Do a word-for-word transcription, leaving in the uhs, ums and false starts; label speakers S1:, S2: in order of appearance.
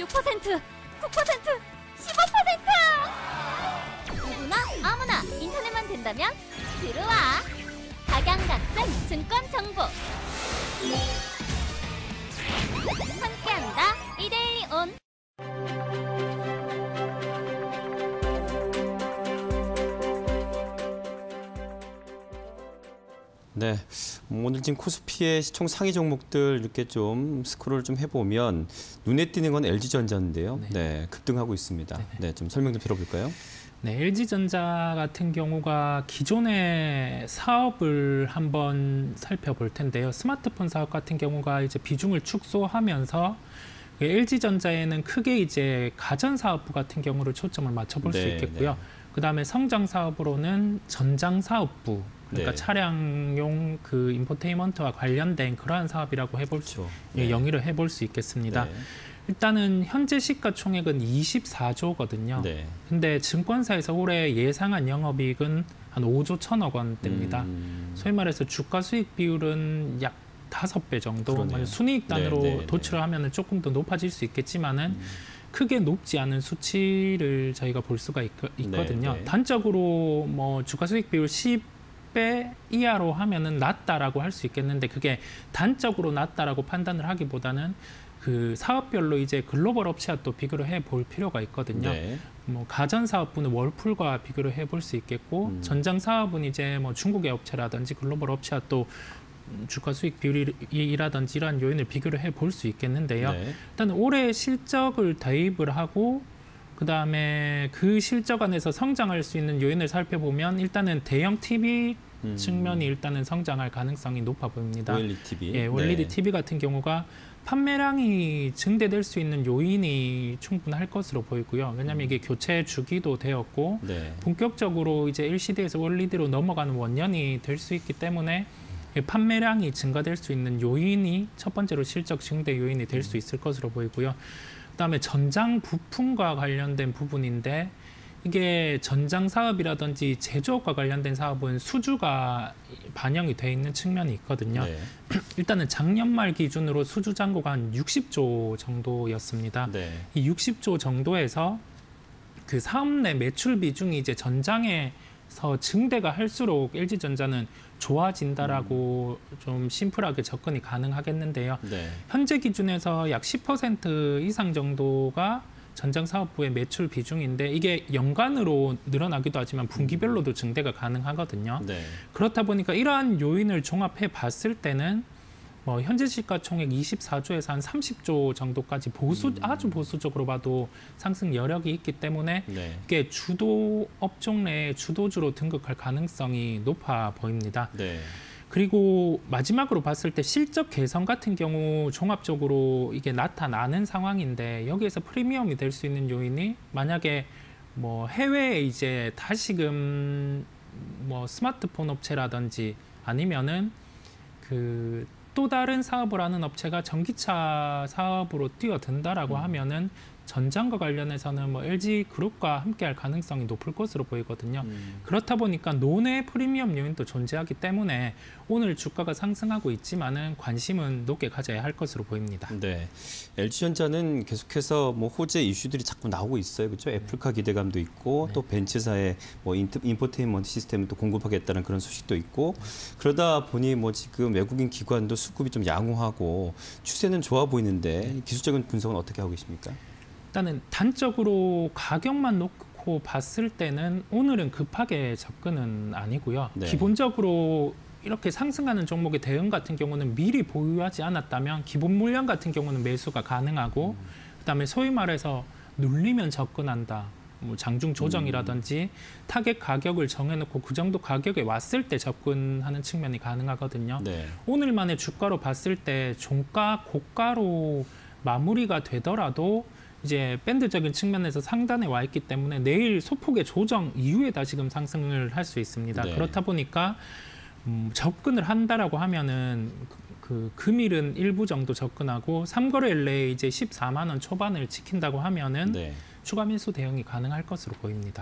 S1: 육 퍼센트, 구 퍼센트, 십오 퍼센트! 누구나 아무나 인터넷만 된다면 들어와! 각양각색 증권 정보 함께한다. 이데일리 온.
S2: 네, 오늘 지금 코스피의 시총 상위 종목들 이렇게 좀 스크롤 좀 해보면 눈에 띄는 건 엘지전자인데요. 네, 네 급등하고 있습니다. 네네. 네, 좀 설명 좀 들어볼까요?
S3: 네, 엘지전자 같은 경우가 기존의 사업을 한번 살펴볼 텐데요. 스마트폰 사업 같은 경우가 이제 비중을 축소하면서 엘지전자에는 크게 이제 가전 사업부 같은 경우를 초점을 맞춰볼 네, 수 있겠고요. 네. 그 다음에 성장 사업으로는 전장 사업부, 그러니까 네. 차량용 그 인포테인먼트와 관련된 그러한 사업이라고 해볼 수, 그렇죠. 네. 영위를 해볼 수 있겠습니다. 네. 일단은 현재 시가총액은 이십사조거든요. 네. 근데 증권사에서 올해 예상한 영업이익은 한 오조 천억 원대입니다. 음... 소위 말해서 주가 수익 비율은 약 다섯 배 정도, 순이익단으로 네, 네, 도출을 하면 조금 더 높아질 수 있겠지만은 음... 크게 높지 않은 수치를 저희가 볼 수가 있, 있거든요. 네, 네. 단적으로 뭐 주가 수익 비율 십 배 이하로 하면은 낮다라고 할 수 있겠는데 그게 단적으로 낮다라고 판단을 하기보다는 그 사업별로 이제 글로벌 업체와 또 비교를 해볼 필요가 있거든요. 네. 뭐 가전 사업부는 월풀과 비교를 해볼 수 있겠고 음. 전장 사업은 이제 뭐 중국의 업체라든지 글로벌 업체와 또 주가 수익 비율이라든지 이러한 요인을 비교를 해볼 수 있겠는데요. 네. 일단 올해 실적을 대입을 하고 그 다음에 그 실적 안에서 성장할 수 있는 요인을 살펴보면 일단은 대형 티비 음. 측면이 일단은 성장할 가능성이 높아 보입니다. 오엘이디 티비. 예, 오엘이디 네. 티비 같은 경우가 판매량이 증대될 수 있는 요인이 충분할 것으로 보이고요. 왜냐하면 이게 교체 주기도 되었고 네. 본격적으로 이제 엘시디에서 오엘이디로 넘어가는 원년이 될 수 있기 때문에 판매량이 증가될 수 있는 요인이 첫 번째로 실적 증대 요인이 될 수 있을 것으로 보이고요. 그다음에 전장 부품과 관련된 부분인데 이게 전장 사업이라든지 제조업과 관련된 사업은 수주가 반영이 돼 있는 측면이 있거든요. 네. 일단은 작년 말 기준으로 수주 잔고가 한 육십조 정도였습니다. 네. 이 육십조 정도에서 그 사업 내 매출 비중이 이제 전장에서 증대가 할수록 엘지전자는 좋아진다라고 음. 좀 심플하게 접근이 가능하겠는데요. 네. 현재 기준에서 약 십 퍼센트 이상 정도가 전장 사업부의 매출 비중인데 이게 연간으로 늘어나기도 하지만 분기별로도 증대가 가능하거든요. 네. 그렇다 보니까 이러한 요인을 종합해 봤을 때는 뭐 현재 시가총액 이십사조에서 한 삼십조 정도까지 보수 음. 아주 보수적으로 봐도 상승 여력이 있기 때문에 네. 이게 주도 업종 내에 주도주로 등극할 가능성이 높아 보입니다. 네. 그리고 마지막으로 봤을 때 실적 개선 같은 경우 종합적으로 이게 나타나는 상황인데 여기에서 프리미엄이 될 수 있는 요인이 만약에 뭐 해외에 이제 다시금 뭐 스마트폰 업체라든지 아니면은 그 또 다른 사업을 하는 업체가 전기차 사업으로 뛰어든다라고 음. 하면은 전장과 관련해서는 뭐 엘지그룹과 함께할 가능성이 높을 것으로 보이거든요. 음. 그렇다 보니까 논외 프리미엄 요인도 존재하기 때문에 오늘 주가가 상승하고 있지만은 관심은 높게 가져야 할 것으로 보입니다.
S2: 네, 엘지전자는 계속해서 뭐 호재 이슈들이 자꾸 나오고 있어요, 그렇죠? 네. 애플카 기대감도 있고 네. 또 벤츠사의 뭐 인포테인먼트 시스템을 또 공급하겠다는 그런 소식도 있고 네. 그러다 보니 뭐 지금 외국인 기관도 수급이 좀 양호하고 추세는 좋아 보이는데 네. 기술적인 분석은 어떻게 하고 계십니까?
S3: 일단은 단적으로 가격만 놓고 봤을 때는 오늘은 급하게 접근은 아니고요. 네. 기본적으로 이렇게 상승하는 종목의 대응 같은 경우는 미리 보유하지 않았다면 기본 물량 같은 경우는 매수가 가능하고 음. 그다음에 소위 말해서 눌리면 접근한다. 뭐 장중 조정이라든지 음. 타겟 가격을 정해놓고 그 정도 가격에 왔을 때 접근하는 측면이 가능하거든요. 네. 오늘만의 주가로 봤을 때 종가 고가로 마무리가 되더라도 이제 밴드적인 측면에서 상단에 와 있기 때문에 내일 소폭의 조정 이후에 다시금 상승을 할 수 있습니다. 네. 그렇다 보니까 음, 접근을 한다라고 하면은 그, 그 금일은 일부 정도 접근하고 삼거래 내에 이제 십사만 원 초반을 지킨다고 하면은 네. 추가 매수 대응이 가능할 것으로 보입니다.